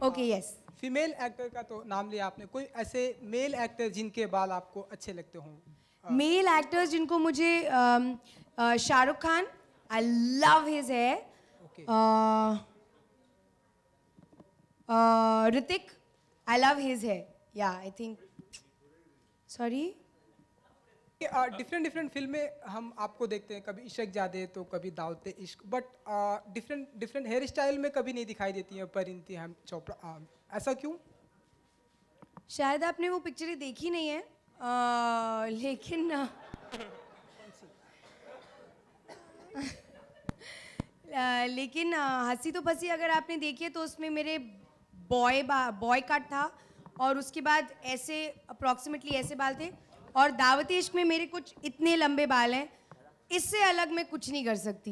Okay yes. Female actor का तो नाम लिया आपने, कोई ऐसे मेल एक्टर जिनके बाल आपको अच्छे लगते हों? मेल एक्टर्स जिनको मुझे Shahrukh Khan, I love his hair. Okay. Hrithik, I love his hair. या I think, sorry, different different फिल्में हम आपको देखते हैं, कभी इश्क जादे तो कभी Daawat-e-Ishq, but different different hair style में कभी नहीं दिखाई देती हैं परिणीति हम चोपड़ा, ऐसा क्यों? शायद आपने वो पिक्चरें देखी नहीं है, लेकिन लेकिन हंसी तो फंसी अगर आपने देखी है तो उसमें मेरे बॉय कट था और उसके बाद ऐसे अप्रॉक्सीमेटली ऐसे बाल थे, और दावती इश्क में मेरे कुछ इतने लंबे बाल हैं, इससे अलग मैं कुछ नहीं कर सकती।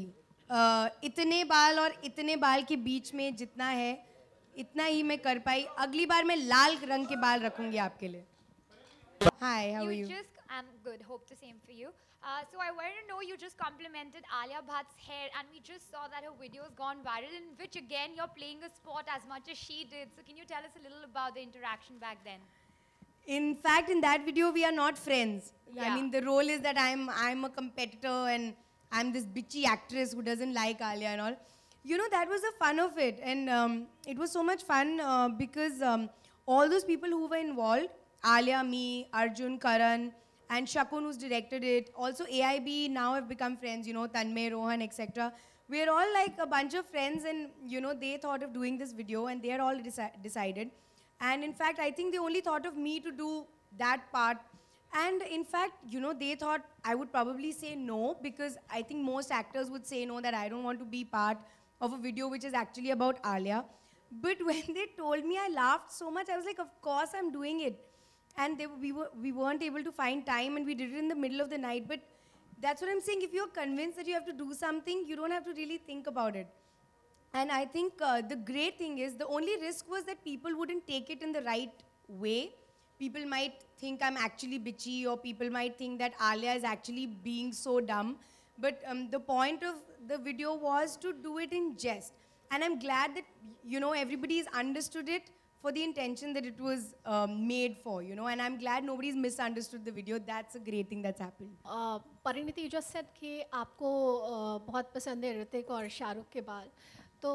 इतने बाल और इतने बाल के बीच में जितना है इतना ही मैं कर पाई। अगली बार मैं लाल रंग के बाल रखूंगी आपके लिए। Hi, how are you? I'm good. Hope the same for you. So I wanted to know, you just complimented Alia Bhatt's hair, and we just saw that her video has gone viral, in which again you're playing a sport as much as she did. So can you tell us a little about the interaction back then? In fact, in that video, we are not friends. I Yeah. mean, the role is that I'm a competitor and I'm this bitchy actress who doesn't like Alia and all. You know, that was the fun of it, and it was so much fun because all those people who were involved, Alia, me, Arjun, Karan, and Shakun, who's directed it. Also, AIB now have become friends. You know, Tanmay, Rohan, etc. We're all like a bunch of friends, and you know, they thought of doing this video, and they had all decided. And in fact, I think they only thought of me to do that part. And in fact, you know, they thought I would probably say no, because I think most actors would say no, that I don't want to be part of a video which is actually about Alia. But when they told me, I laughed so much. I was like, of course I'm doing it. And we weren't able to find time, and we did it in the middle of the night. But that's what I'm saying. If you're convinced that you have to do something, you don't have to really think about it. And I think the great thing is, the only risk was that people wouldn't take it in the right way. People might think I'm actually bitchy, or people might think that Alia is actually being so dumb. But the point of the video was to do it in jest. And I'm glad that, you know, everybody's understood it for the intention that it was made for, you know. And I'm glad nobody's misunderstood the video. That's a great thing that's happened. Parineeti, you just said कि आपको बहुत पसंद है ऋतिक और शाहरुख के बाल, तो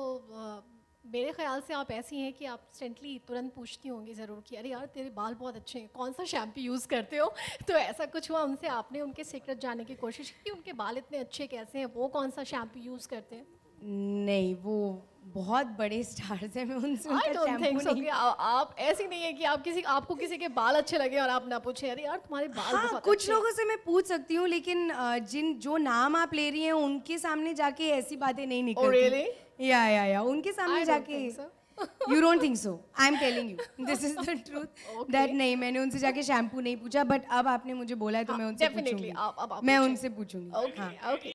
मेरे ख्याल से आप ऐसी हैं कि आप इंस्टेंटली तुरंत पूछती होंगी ज़रूर कि अरे यार तेरे बाल बहुत अच्छे हैं, कौन सा शैम्पू यूज़ करते हो? तो ऐसा कुछ हुआ उनसे? आपने उनके सीक्रेट जानने की कोशिश की, उनके बाल इतने अच्छे कैसे हैं, वो कौन सा शैम्पू यूज़ करते हैं? नहीं, वो बहुत बड़े स्टार्स हैं, मैं उनसे I उनका don't शैम्पू think so नहीं। कि आप ऐसी नहीं है कि आपको किसी के बाल अच्छे लगे और आप ना पूछे अरे यार तुम्हारे बाल हाँ, बहुत कुछ अच्छे लोगों से मैं पूछ सकती हूँ, लेकिन जो नाम आप ले रही हैं उनके सामने जाके ऐसी बातें नहीं हैं। निकलती। Oh really? या उनके सामने I don't जाके think so. You don't think so? I'm telling you, this is the truth. Okay. That नहीं, मैंने उनसे जाके शैम्पू नहीं पूछा, बट अब आपने मुझे बोला है तो मैं उनसे Definitely, पूछूंगी। आप मैं पूछें। उनसे पूछूंगी। Okay, हाँ। okay.